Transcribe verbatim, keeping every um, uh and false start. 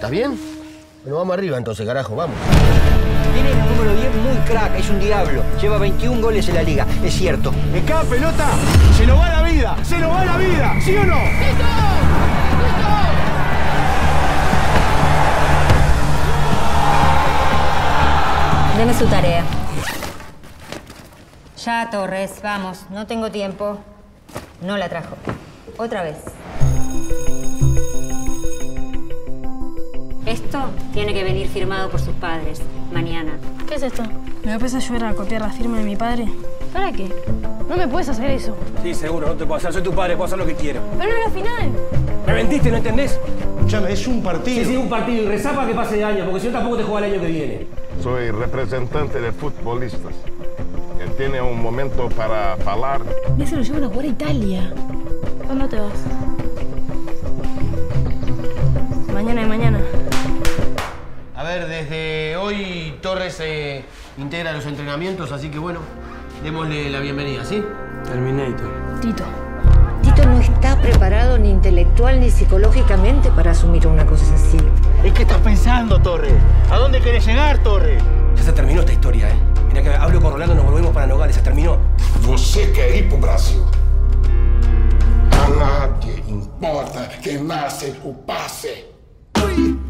¿Estás bien? Bueno, vamos arriba entonces, carajo, vamos. Tiene el número diez muy crack, es un diablo. Lleva veintiún goles en la liga, es cierto. En cada pelota se nos va la vida, se nos va la vida, ¿sí o no? ¡Listo! ¡Listo! Deme su tarea. Ya, Torres, vamos. No tengo tiempo. No la trajo. Otra vez. Esto tiene que venir firmado por sus padres mañana. ¿Qué es esto? ¿Me vas a ayudar a copiar la firma de mi padre? ¿Para qué? No me puedes hacer eso. Sí, seguro, no te puedo hacer. Soy tu padre, puedo hacer lo que quiero. Pero no es la final. Me vendiste, ¿no entendés? Escuchame, es un partido. Sí, sí, un partido. Y rezá para que pase de año, porque si no tampoco te juega el año que viene. Soy representante de futbolistas. Él tiene un momento para hablar. Ya se lo llevan a jugar a Italia. ¿Cuándo te vas? Mañana de mañana. A ver, desde hoy Torres eh, integra los entrenamientos, así que bueno, démosle la bienvenida, ¿sí? Terminator. Tito. Tito no está preparado ni intelectual ni psicológicamente para asumir una cosa así. ¿En qué estás pensando, Torres? ¿A dónde querés llegar, Torres? Ya se terminó esta historia, ¿eh? Mira que hablo con Rolando, nos volvemos para Nogales, se terminó. Você quer ir pro Brasil. A nadie importa que nace o passe.